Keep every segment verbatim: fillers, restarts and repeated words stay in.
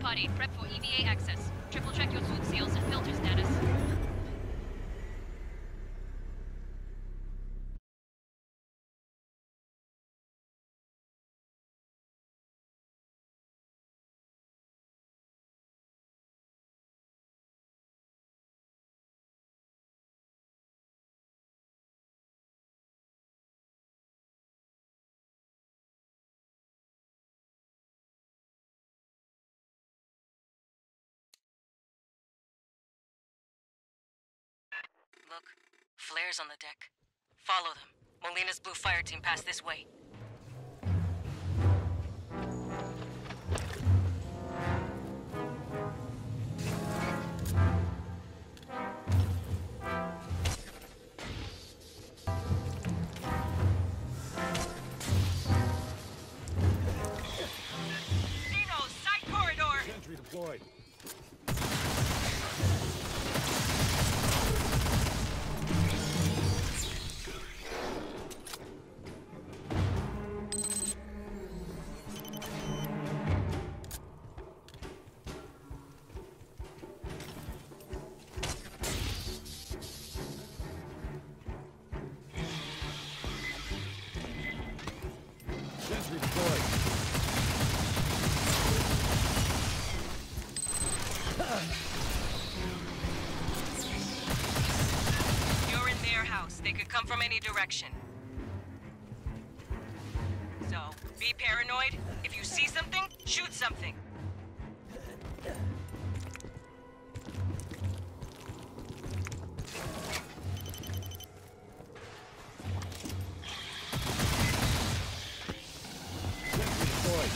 Pod eight, prep for E V A access. Triple check your suit seals and filter status. Look, flares on the deck. Follow them. Molina's blue fire team passed this way. Dino, side corridor! Sentry deployed. Sentry deployed. You're in their house. They could come from any direction. So, be paranoid. If you see something, shoot something. Sentry deployed.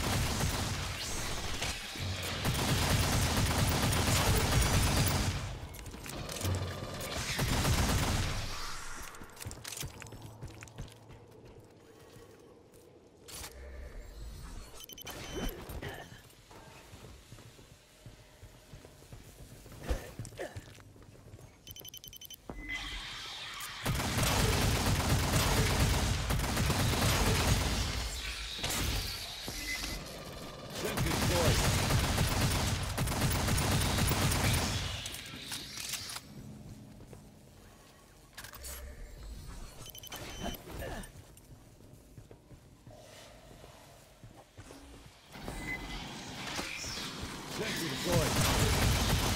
Sentry deployed. Sentry deployed.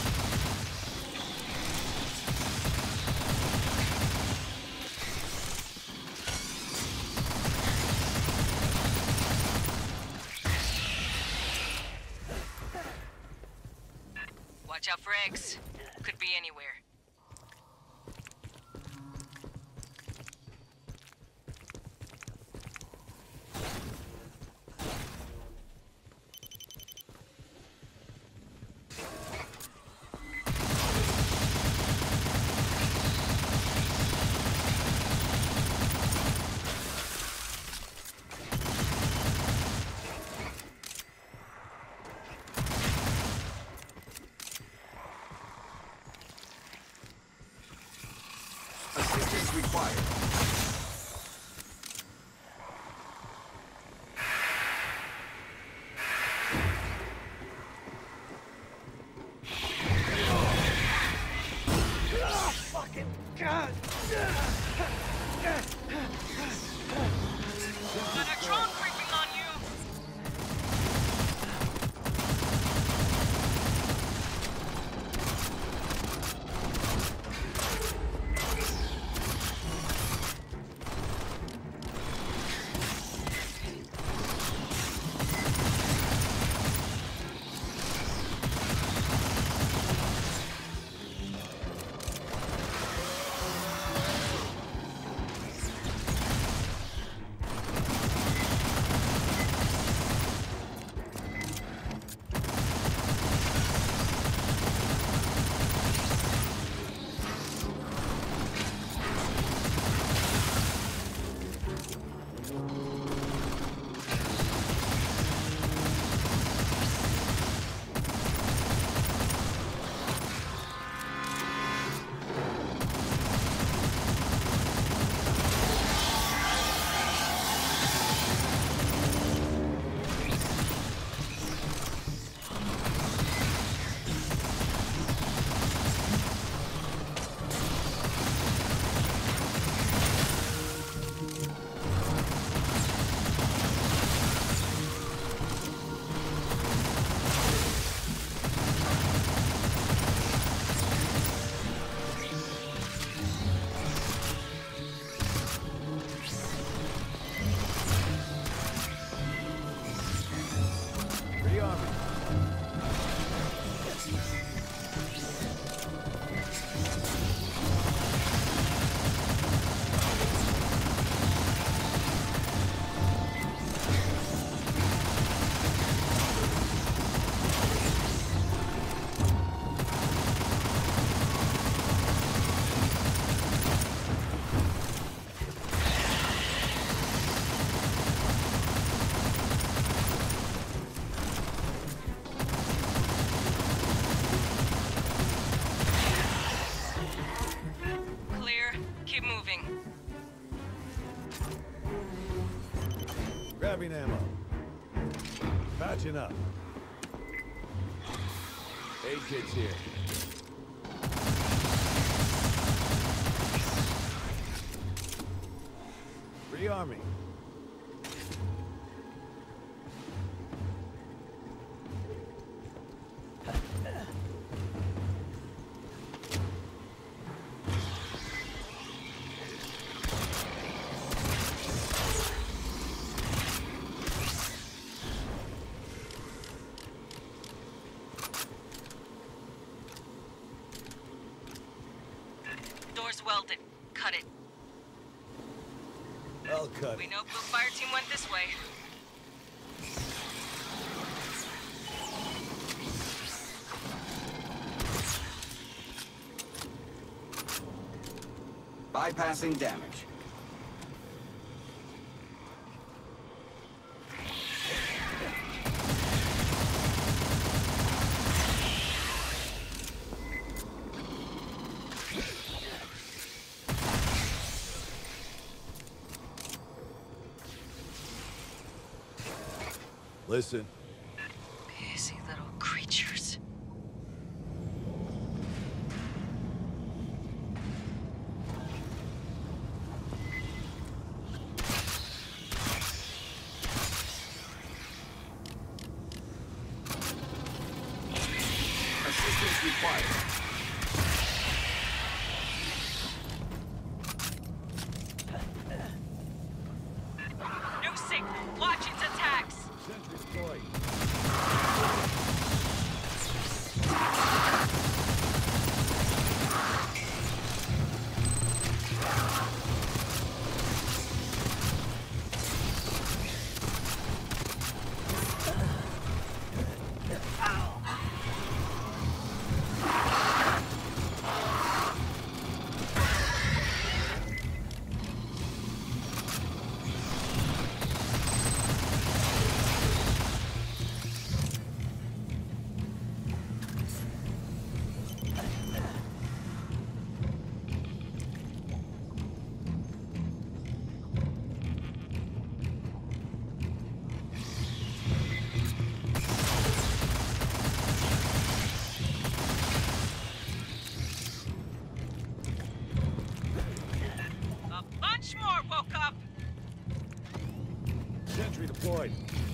Watch out for eggs. Could be anywhere. Assistance required. Fucking God! Got a drone creeping on you! Keep moving. Grabbing ammo. Patching up. Aid kit's here. Rearming. Door's welded. Cut it. I'll cut We it. know Blue Fire Team went this way. Bypassing damage. Listen. Busy little creatures. Assistance required. New signal. Watch its attacks. Sentry deployed. A bunch more woke up. Sentry deployed.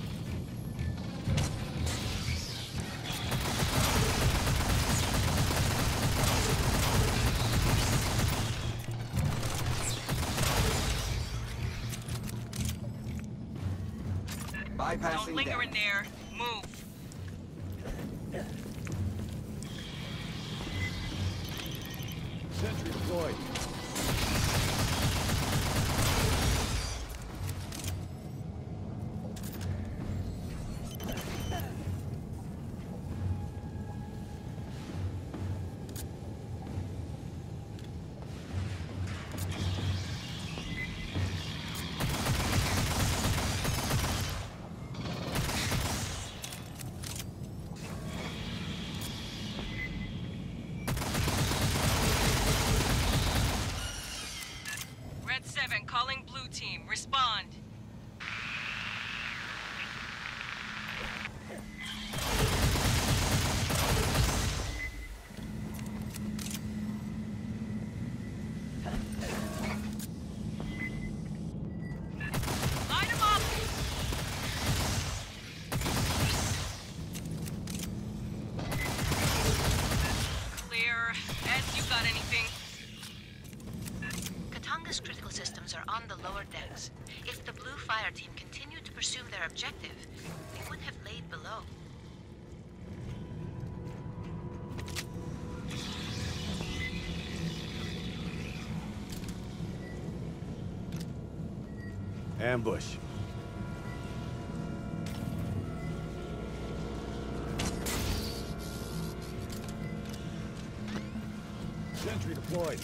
Bypassing Don't linger in damage. there. Move. Sentry deployed. Red seven calling Blue Team. Respond. Line 'em up. Clear. Ed, you got anything? Katanga's critical systems are on the lower decks. If the Blue Fire Team continued to pursue their objective, they would have laid below. Ambush. Sentry deployed.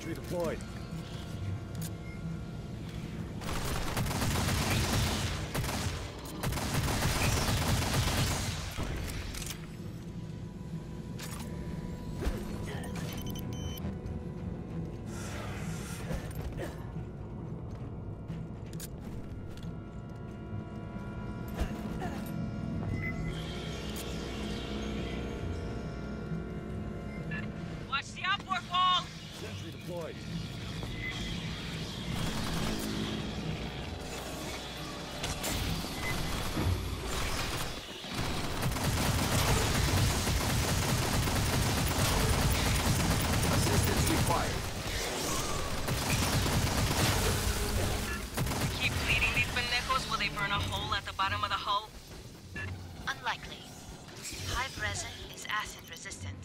Sentry deployed. Watch the outboard wall! Sentry deployed. Assistance required. Keep bleeding these pendejos, will they burn a hole at the bottom of the hull? Unlikely. Hive resin is acid resistant.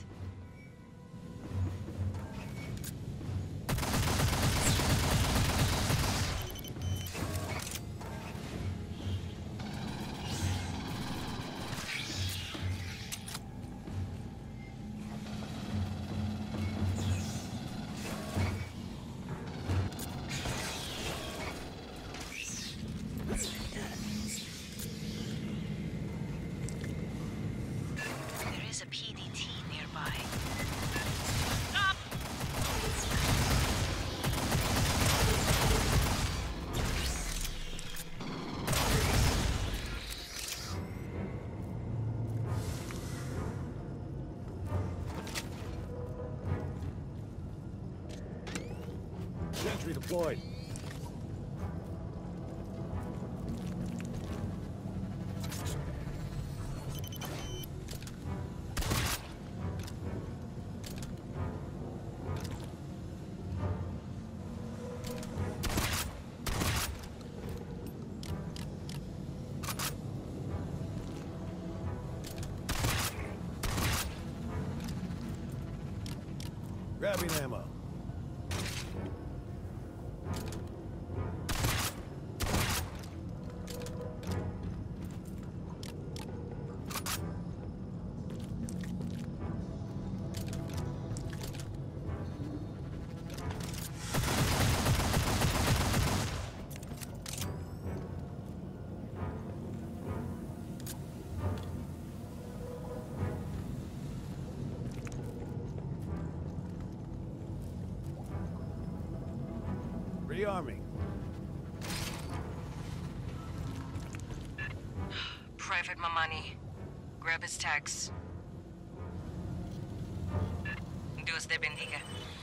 There is a P D T nearby. Stop! Sentry deployed. Grabbing ammo. Rearming. Private Mamani. Grab his tags. Dios te bendiga.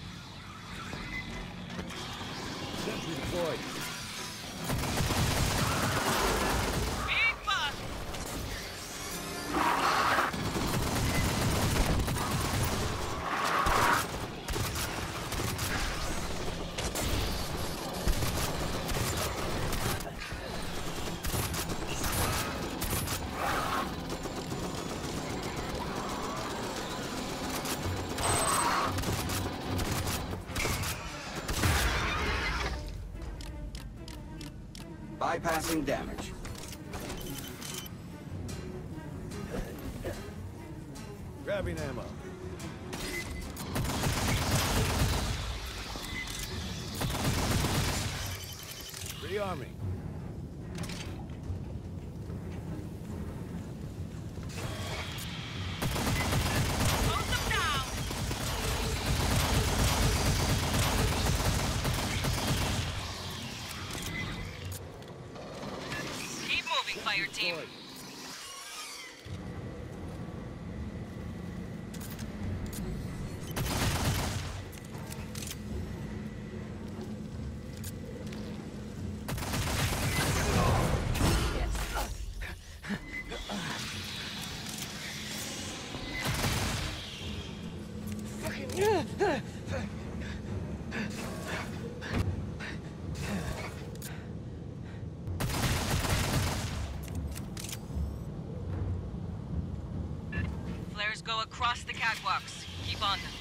Sentry deployed. Big bus! Bypassing damage. Grabbing ammo. Rearming. Hold them down! Keep moving, fire team. Deployed. Flares go across the catwalks. Keep on them.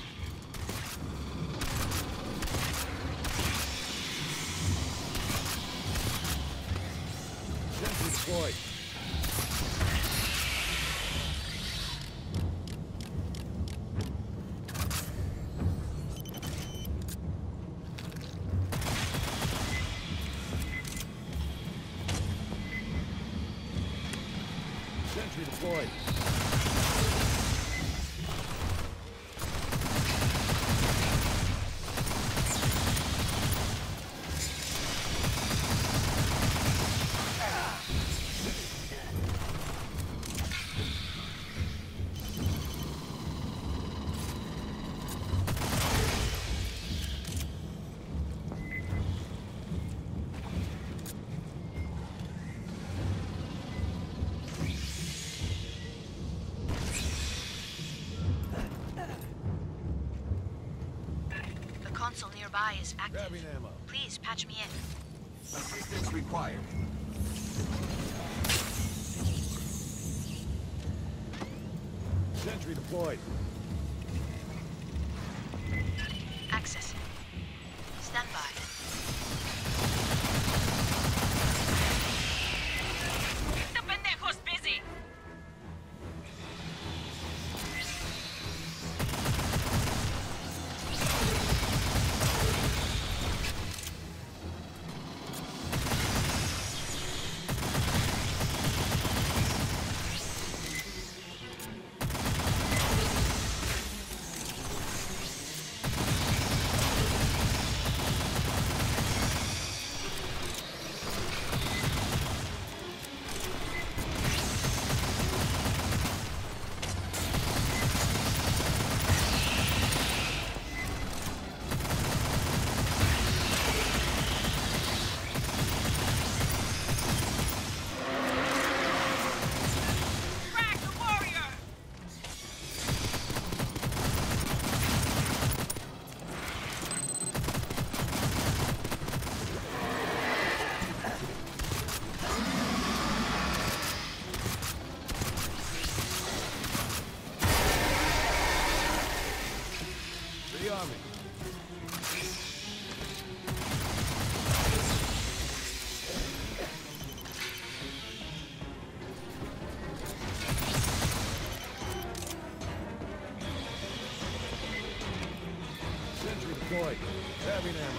Sentry deployed. Sentry deployed. The console nearby is active. Grabbing ammo. Please patch me in. Assistance required. Sentry deployed. Access. Stand by. The pendejo's busy! Rearming. Sentry deployed. Grabbing ammo.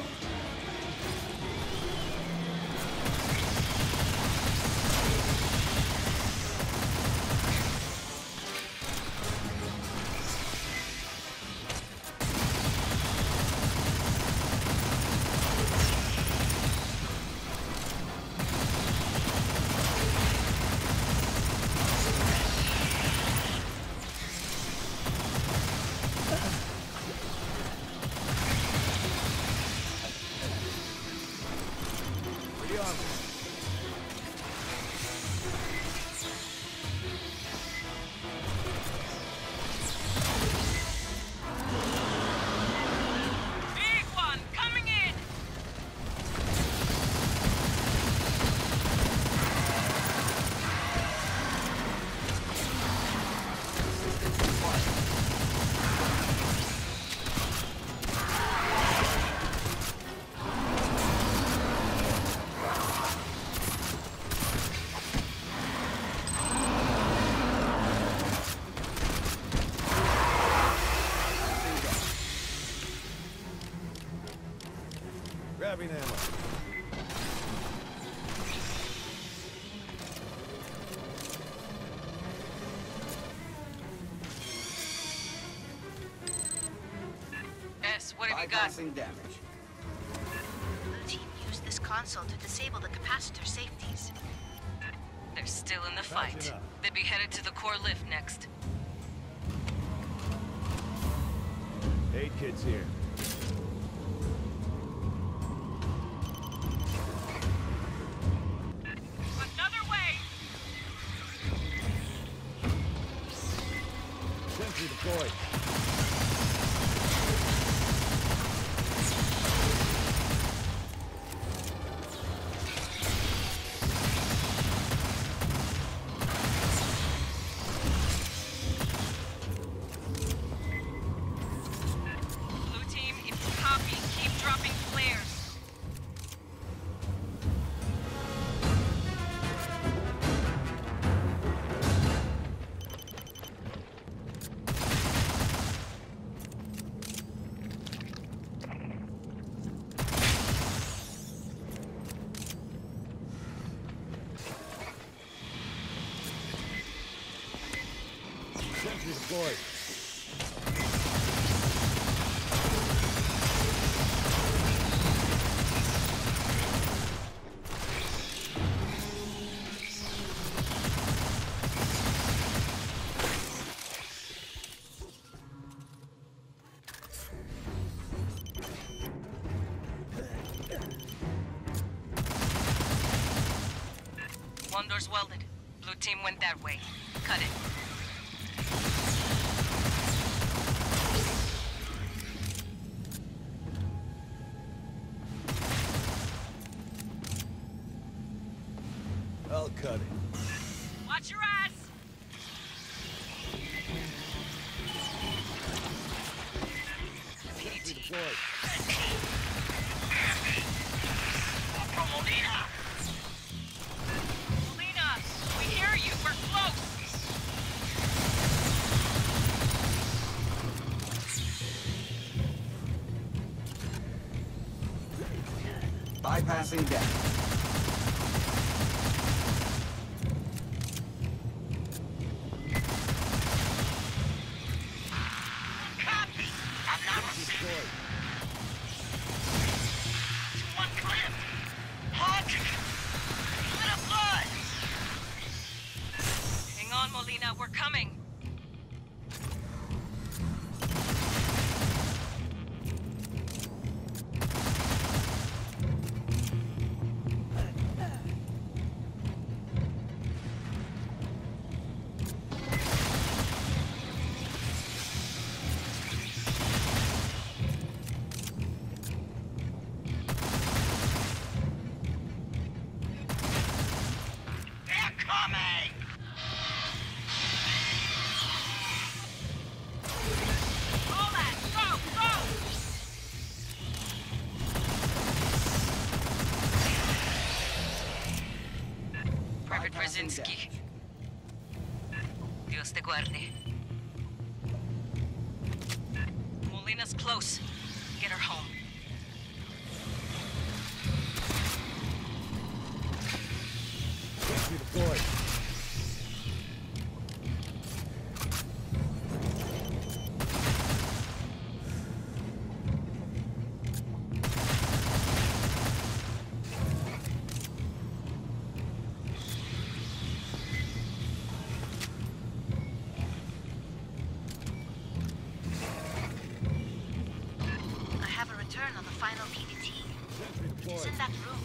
Rearming. Big one, coming in! Grabbing ammo. S, what have you got? Bypassing damage. Blue team used this console to disable the capacitor safeties. They're still in the fight. Patching up. They'll be headed to the core lift next. Aid kits here. Another way! Sentry deployed. Blue team, if you copy, keep dropping flares. Sentry deployed. One door's welded. Blue team went that way. Cut it. I'll cut it. Watch your ass! Sentry deployed. Molina, we hear you. We're close. Bypassing deck. Copy. I'm not Deployed. one clip. Hawk. Little blood. Hang on, Molina. We're coming. They're coming. All that. Go, go. Private Bypassing Brzezinski. Dios te guarde. Molina's close. Get her home. Sentry deployed. I have a return on the final P D T. Sentry It's deployed. in that room.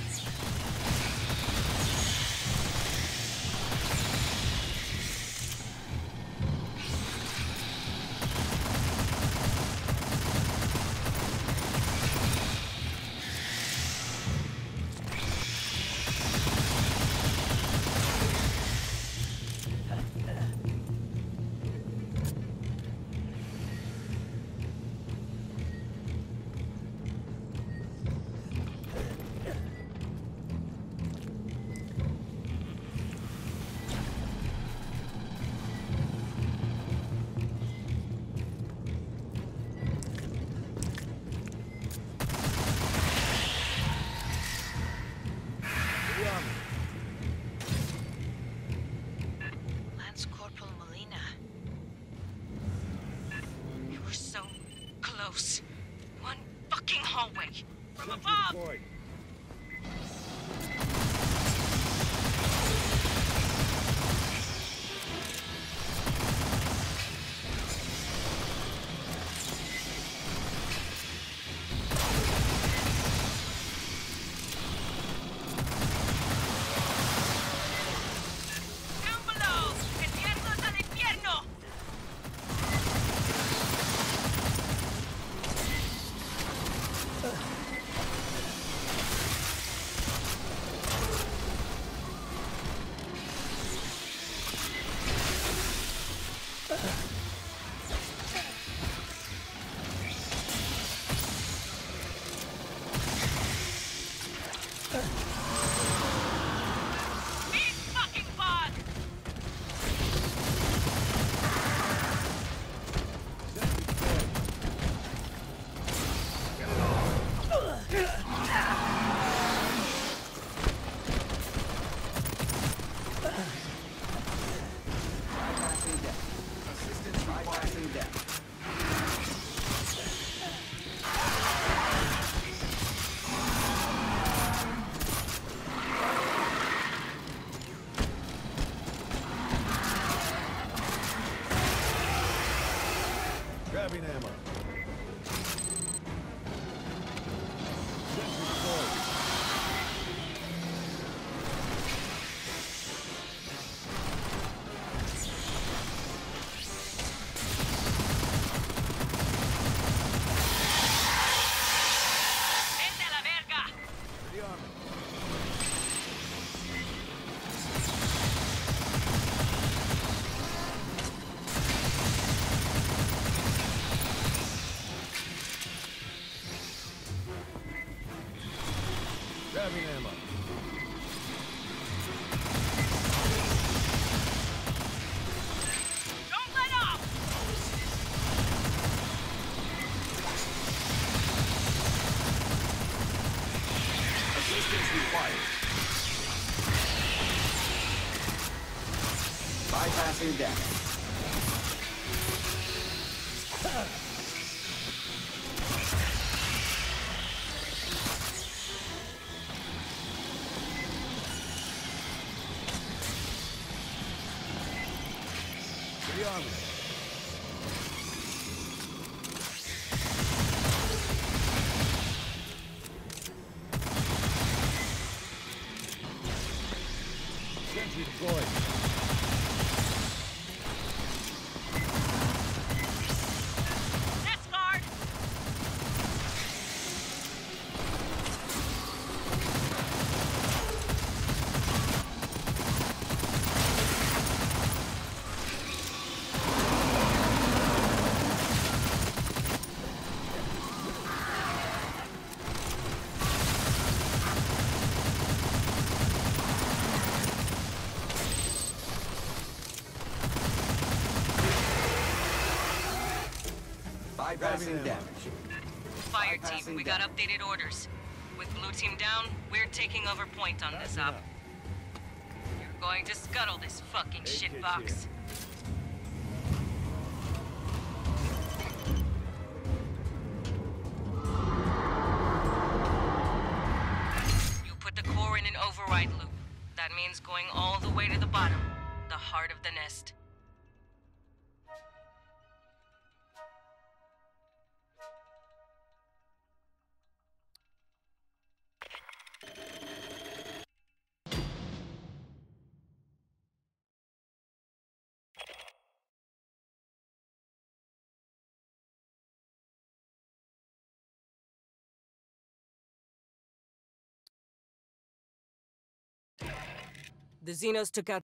Be on me. Lance Corporal Molina. You were so close. One fucking hallway. From Sentry above. deployed. Down below. Infiernos al infierno. Grabbing ammo. Sentry deployed. Vete a la verga! Pretty armor. Grabbing ammo. Don't let off! Assistance required. Bypassing deck. Pretty armor. Sentry deployed. Death guard! Bypassing ammo. damage. Fire Bypassing team, we got deck. updated orders. With blue team down, we're taking over point on this Passing op. up. You're going to scuttle this fucking Hey, kids shitbox. here. You put the core in an override loop. That means going all the way to the bottom, the heart of the nest. The Xenos took out